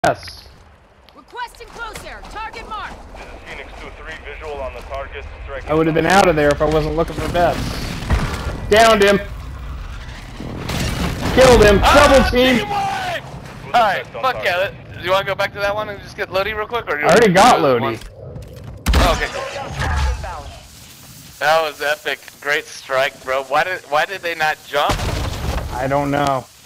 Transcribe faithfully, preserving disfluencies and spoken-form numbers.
Yes. Requesting close air. Target mark. This is Phoenix two three, visual on the target. I would have been out of there if I wasn't looking for bets. Downed him. Killed him. Double team. Alright, fuck yeah. Do you want to go back to that one and just get Lodi real quick? Or do you I already got Lodi. Lodi. Oh, okay, cool. That was epic. Great strike, bro. Why did why did they not jump? I don't know.